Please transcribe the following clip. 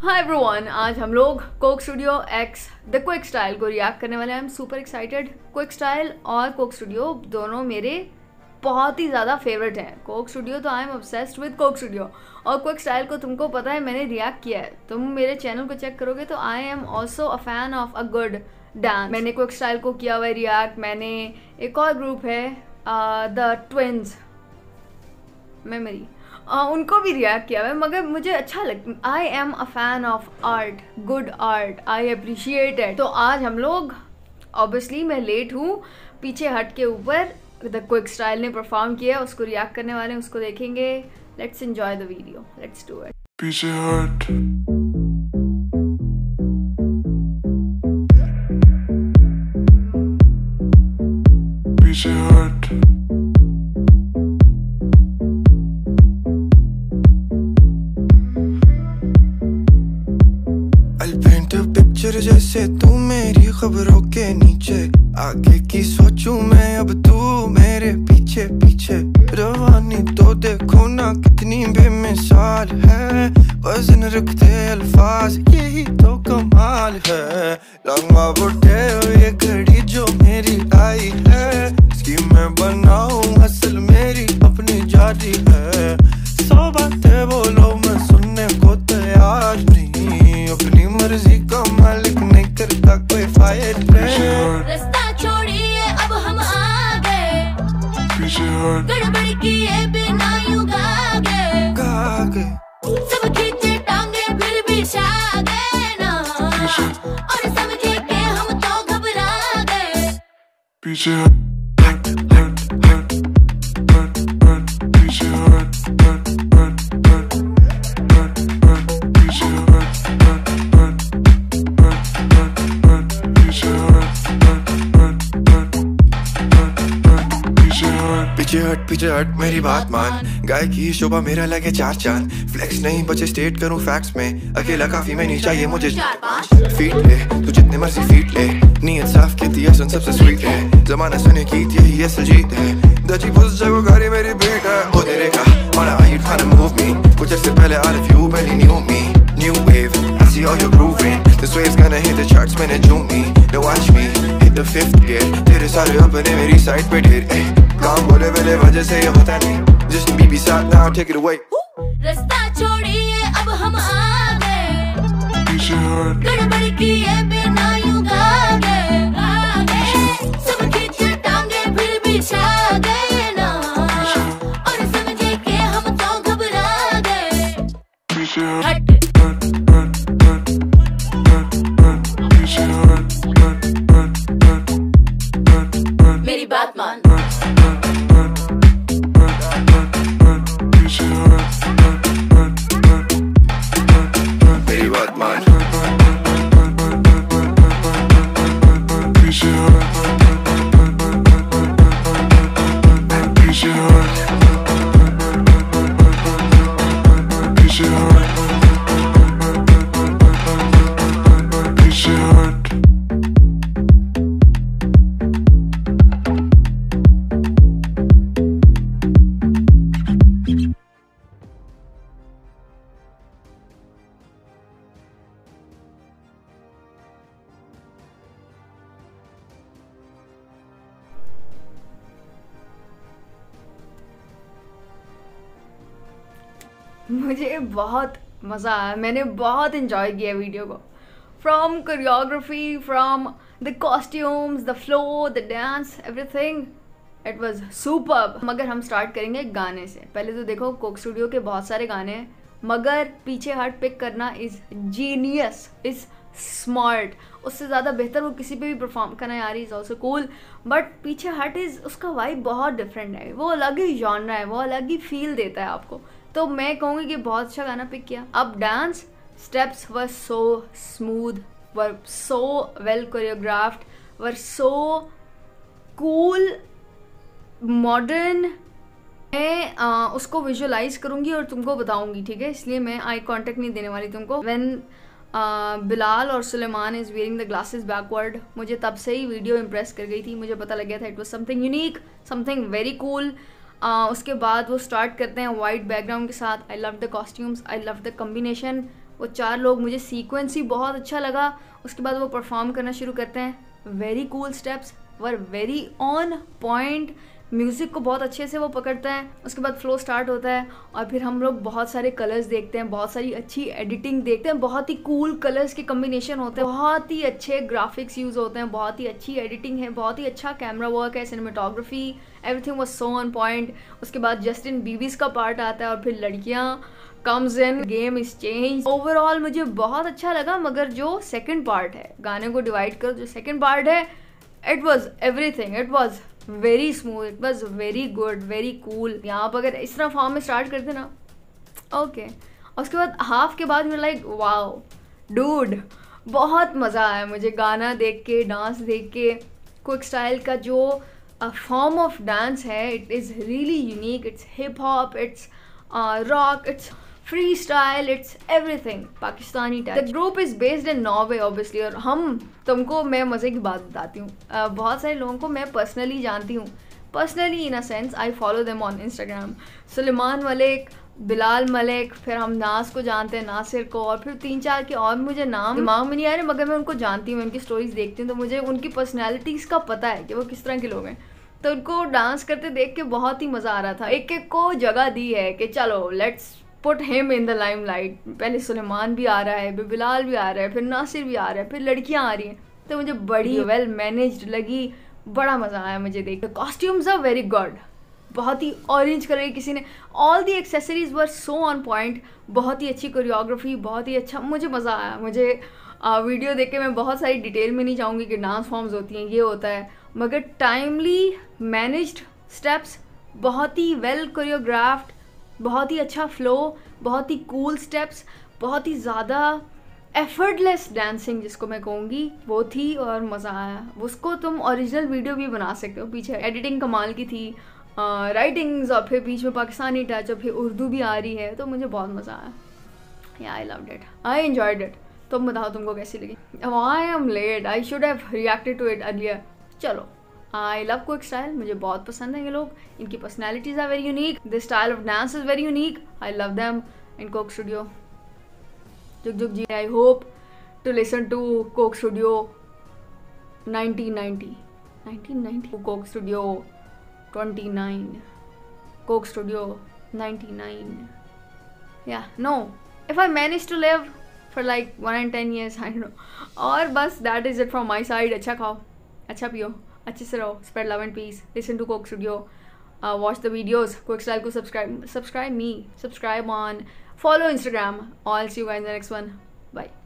Hi everyone, आज हम लोग Coke Studio X the Quick Style को रिएक्ट करने वाले हैं। I am super excited. Quick Style और कोक स्टूडियो दोनों मेरे बहुत ही ज़्यादा फेवरेट हैं। कोक स्टूडियो तो I am obsessed with Coke Studio, और क्विक स्टाइल को तुमको पता है मैंने रिएक्ट किया है। तुम मेरे चैनल को चेक करोगे तो I am also a fan of a good dance. मैंने क्विक स्टाइल को किया हुआ है रिएक्ट। मैंने एक और ग्रुप है द ट्विंस मेमोरी, उनको भी रिएक्ट किया है, मगर मुझे अच्छा लगता। I am a fan of art, good art, I appreciate it. तो आज हम लोग ऑब्वियसली मैं लेट हूँ, पीछे हट के ऊपर द क्विक स्टाइल ने परफॉर्म किया, उसको रिएक्ट करने वाले हैं, उसको देखेंगे। Let's enjoy the video, let's do it. पीछे हट पीछे हट पिक्चर जैसे तू मेरी खबरों के नीचे, आगे की सोचूं मैं अब तू मेरे पीछे पीछे। रवानी तो देखो ना कितनी बेमिसाल है, वजन रखते अल्फाज यही तो कमाल है। लंबा बुढ़े ये घड़ी जो मेरी आई है, इसकी मैं बनाऊं असल मेरी अपनी जारी है। 100 बातें बोलो मैं सुनने को तैयार नहीं, अपनी मर्जी का मालिक नहीं करता कोई फायर। रास्ता छोड़िए अब हम आ गए, गड़बड़ किए बिना यूं गा गए। सब खींचे टांगे फिर भी छा गए ना, और समझे के हम तो घबरा गए। पीछे हट हट हट हट हट हट पीछे हट हट हट हट हट हट पीछे हट हट हट हट हट पीछे हट हट हट हट हट पीछे हट। पीछे हट पीछे हट मेरी बात मान, गाय की शोभा मेरा लगे 4 चांद। फ्लेक्स नहीं बचे स्टेट करूं फैक्ट्स में, अकेला काफी में नहीं चाहिए मुझे 4-5 फीट ले, तू जितने मर्जी फीट ले। नीयत साफ की थी असन सबसे स्वीट है, जमाना सुने की थी यही असल जीत है। दची फुस जगह गाड़ी मेरी बीट है, ओ तेरे का wanna how you trying to move me, कुछ ऐसे पहले all of you barely knew me। New wave, I see all you're grooving, this wave's gonna hit the charts when it zoom me। Now watch me hit the 5th gear, तेरे सारे अपने मेरी side पे ढेर। काम बोले मेरे वजह से ये होता नहीं, just be beside now take it away। रास्ता छोड़िए अब हम आ गए, गड़बड़ किए बिना यूं गा गए। सब खींचे टांगे फिर भी छा गए ना, और समझे के हम तो घबरा गए। हट मेरी बात मान। मेरी बात मान। मुझे बहुत मज़ा आया, मैंने बहुत इन्जॉय किया वीडियो को। From choreography, from the costumes, the flow, the dance, everything it was superb. मगर हम स्टार्ट करेंगे गाने से। पहले तो देखो कोक स्टूडियो के बहुत सारे गाने हैं, मगर पीछे हट पिक करना इज़ जीनियस, इज़ स्मार्ट। उससे ज़्यादा बेहतर वो किसी पे भी परफॉर्म करना यार, इज़ ऑल्सो कूल। बट पीछे हट इज़, उसका वाइब बहुत डिफरेंट है, वो अलग ही जॉनरा है, वो अलग ही फील देता है आपको। तो मैं कहूँगी कि बहुत अच्छा गाना पिक किया। अब dance steps were so smooth, were so well choreographed, were so cool, modern. मैं उसको विजुअलाइज करूँगी और तुमको बताऊँगी, ठीक है? इसलिए मैं आई कॉन्टेक्ट नहीं देने वाली तुमको। व्हेन बिलाल और Suleman is wearing the glasses backward, मुझे तब से ही वीडियो इम्प्रेस कर गई थी। मुझे पता लग गया था it was something unique, something very cool. उसके बाद वो स्टार्ट करते हैं वाइट बैकग्राउंड के साथ। I love the costumes, I love the combination. वो 4 लोग, मुझे सीक्वेंस ही बहुत अच्छा लगा। उसके बाद वो परफॉर्म करना शुरू करते हैं, very cool steps, were very on point, music को बहुत अच्छे से वो पकड़ता है। उसके बाद फ्लो स्टार्ट होता है और फिर हम लोग बहुत सारे कलर्स देखते हैं, बहुत सारी अच्छी एडिटिंग देखते हैं, बहुत ही कूल कलर्स के कम्बिनेशन होते हैं, बहुत ही अच्छे ग्राफिक्स यूज़ होते हैं, बहुत ही अच्छी एडिटिंग है, बहुत ही अच्छा कैमरा वर्क है, cinematography, everything was so on point. उसके बाद जस्टिन बीबीज़ का पार्ट आता है और फिर लड़कियाँ comes in, game is change. Overall मुझे बहुत अच्छा लगा, मगर जो सेकंड पार्ट है, गाने को डिवाइड कर, जो सेकंड पार्ट है, it was everything, it was very smooth, it was very good, very cool. यहाँ पर अगर इस तरह फॉर्म में स्टार्ट करते ना, ओके, उसके बाद हाफ के बाद मैं लाइक वाओ डूड, बहुत मज़ा आया मुझे गाना देख के, डांस देख के। क्विक स्टाइल का जो फॉर्म ऑफ डांस है, it is really unique, it's hip hop, it's rock, it's free style, it's everything Pakistani touch. The group is based in Norway obviously, और हम तुमको मैं मज़े की बात बताती हूँ, बहुत सारे लोगों को मैं पर्सनली जानती हूँ, personally in a sense I follow them on Instagram. Suleman Malik, Bilal Malik, फिर हम नाज को जानते हैं, नासिर को, और फिर 3-4 के और मुझे नाम दिमाग में नहीं आ रहे, मगर मैं उनको जानती हूँ, उनकी स्टोरीज देखती हूँ, तो मुझे उनकी पर्सनैलिटीज़ का पता है कि वो किस तरह के लोग हैं। तो उनको डांस करते देख के बहुत ही मज़ा आ रहा था। एक एक को जगह दी है कि चलो let's put him in the limelight. पहले सुलेमान भी आ रहा है, फिर बिलाल भी आ रहा है, फिर नासिर भी आ रहा है, फिर लड़कियां आ रही हैं, तो मुझे बड़ी वेल मैनेज्ड लगी, बड़ा मज़ा आया मुझे देख के। कॉस्ट्यूम्स आर वेरी गुड, बहुत ही ऑरेंज कलर किसी ने, all the accessories were so on point, बहुत ही अच्छी कोरियोग्राफी, बहुत ही अच्छा, मुझे मज़ा आया। मुझे वीडियो देख के मैं बहुत सारी डिटेल में नहीं जाऊँगी कि डांस फॉर्म्स होती हैं, ये होता है, मगर टाइमली मैनेज्ड स्टेप्स, बहुत ही वेल कोरियोग्राफ्ड, बहुत ही अच्छा फ्लो, बहुत ही कूल स्टेप्स, बहुत ही ज़्यादा एफर्टलेस डांसिंग जिसको मैं कहूँगी वो थी, और मज़ा आया। उसको तुम ओरिजिनल वीडियो भी बना सकते हो, पीछे एडिटिंग कमाल की थी, राइटिंग्स, और फिर बीच में पाकिस्तानी टच, और फिर उर्दू भी आ रही है, तो मुझे बहुत मज़ा आया। Yeah I loved it, I enjoyed it. तुम बताओ तुमको कैसी लगी? I am late, I should have reacted to it earlier. चलो, आई लव क्विक स्टाइल, मुझे बहुत पसंद है ये लोग, इनकी personalities are very unique, this style of dance is very unique, I love them in Coke Studio. जुग जुग जी, I hope to listen to Coke Studio 1990, Coke Studio 29, Coke Studio 99, yeah, no, if I manage to live for like 1 and 10 years, I don't know, और बस that is it from my side। अच्छा खाओ, अच्छा पियो, अच्छे से रहो, spread love and peace, listen to Coke Studio, watch the videos, Quick Style को subscribe me, subscribe on, follow Instagram, I'll see you guys in the next one, bye।